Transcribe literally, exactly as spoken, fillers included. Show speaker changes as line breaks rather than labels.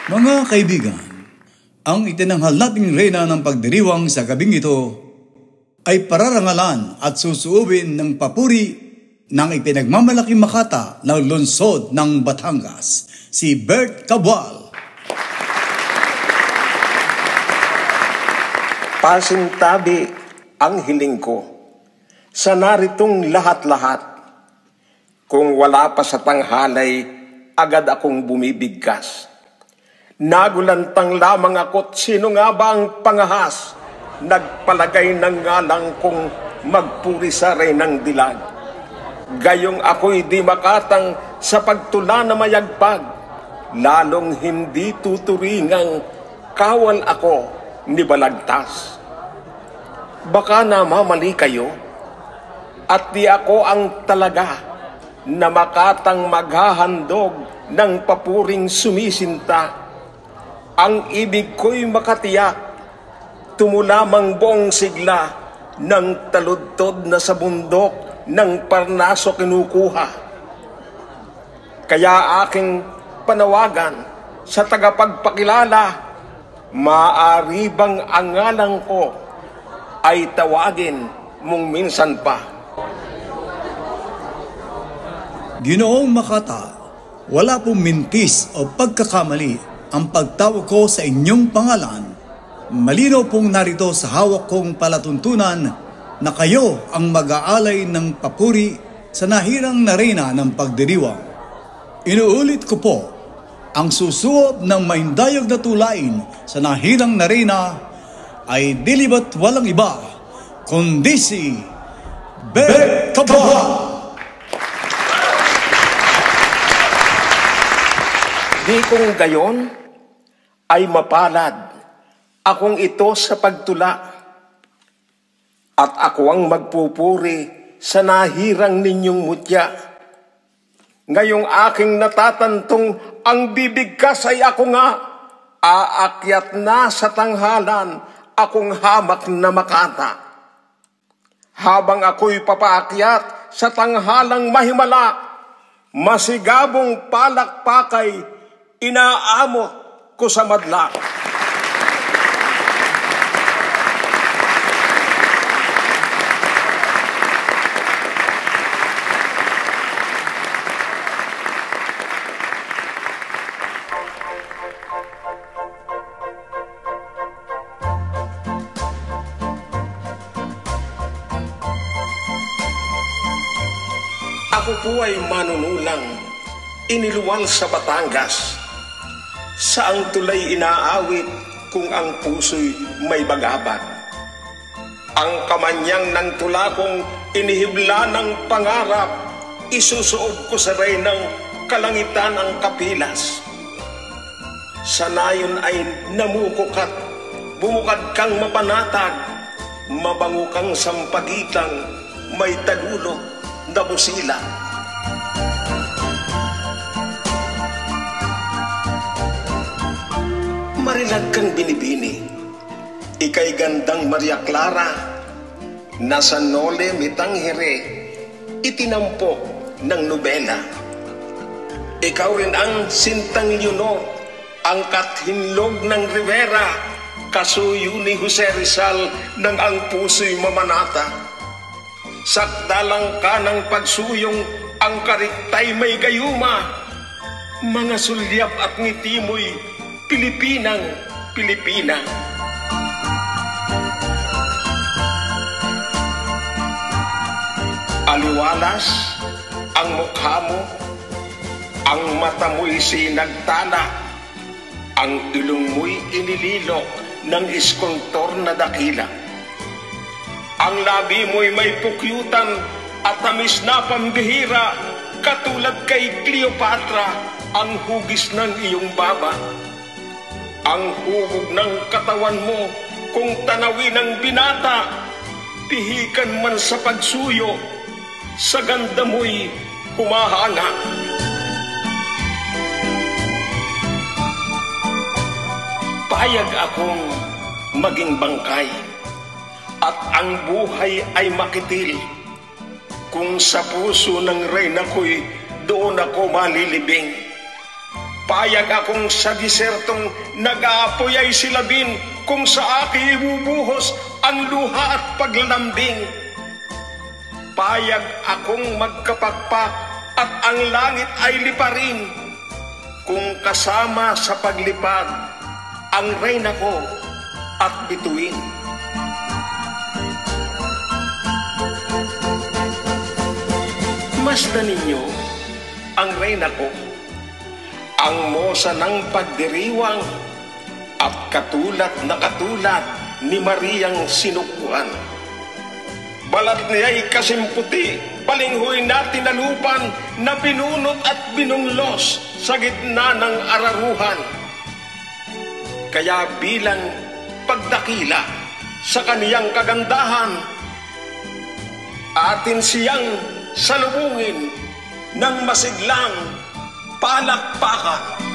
Mga kaibigan, ang itinanghal nating reyna ng pagdiriwang sa gabing ito ay pararangalan at susuubin ng papuri ng ipinagmamalaking makata ng lungsod ng Batangas, si Bert Cabal.
Pasintabi ang hiling ko sa naritong lahat-lahat. Kung wala pa sa tanghalay, agad akong bumibigkas. Nagulantang lamang ako't sino nga ba ang pangahas? Nagpalagay ng ngalang kong magpuri sa reynang dilag. Gayong ako'y di makatang sa pagtula na mayagpag, lalong hindi tuturingang kawal ako ni balagtas. Baka namamali kayo at di ako ang talaga na makatang maghahandog ng papuring sumisinta. Ang ibig ko'y makatiyak, tumulamang buong sigla ng taludtod na sa bundok ng Parnaso kinukuha. Kaya aking panawagan sa tagapagpakilala, maaari bang ang ngalan ko ay tawagin mong minsan pa?
Ginoong Makata, wala pong mintis o pagkakamali ang pagtawag ko sa inyong pangalan. Malinaw pong narito sa hawak kong palatuntunan na kayo ang mag-aalay ng papuri sa nahirang na reyna ng pagdiriwang. Inuulit ko po, ang susuot ng maindayog na tulain sa nahirang na reyna ay dilibat walang iba, kundi si Bert Cabal.
Di kung gayon ay mapalad akong ito sa pagtula at ako ang magpupuri sa nahirang ninyong mutya. Ngayong aking natatantong ang bibigkas ay ako nga, aakyat na sa tanghalan akong hamak na makata. Habang ako'y papaakyat sa tanghalang mahimala, masigabong palakpakay inaamo ko sa madla. Ako po ay manunulang, iniluwal sa Batangas. Saang tulay inaawit kung ang puso'y may bagabag. Ang kamanyang ng tula kong inihibla ng pangarap, isusuog ko sa reynang kalangitan ang kapilas. Sa nayon ay namukukat, bumukad kang mapanatag, mabango kang sampagitang may tagulog na busila. Marilag kang binibini, ika'y gandang Maria Clara, nasa nole mitanghere, itinampok ng nobela. Ikaw rin ang Sintang Leonor, ang kathinlog ng Rivera, kasuyo ni Jose Rizal ng ang puso'y mamanata. Sakdalang ka ng pagsuyong, ang kariktay may gayuma, mga sulyap at ngiti mo'y Pilipinang Pilipina. Aliwalas ang mukha mo, ang mata mo'y sinagtala, ang ilong mo'y inililok ng iskultor na dakila. Ang labi mo'y may pukyutan at tamis na pambihira, katulad kay Cleopatra ang hugis ng iyong baba. Ang hubog ng katawan mo, kung tanawin ng binata, pihikan man sa pagsuyo, sa ganda mo'y humahanga. Payag akong maging bangkay, at ang buhay ay makitil, kung sa puso ng reyna ko'y doon ako malilibing. Payag akong sa disertong nag-aapoy ay silabin kung sa aki ibubuhos ang luha at paglalambing. Payag akong magkapakpak at ang langit ay liparin kung kasama sa paglipad ang reyna ko at bituin. Masdan ninyo ang reyna ko, ang mosa ng pagdiriwang at katulad na katulad ni Mariang sinukuan. Balat niya'y kasimputi, palinghoy na tinalupan na binunot at binunglos sa gitna ng araruhan. Kaya bilang pagdakila sa kaniyang kagandahan, atin siyang salubungin ng masiglang palakpakan.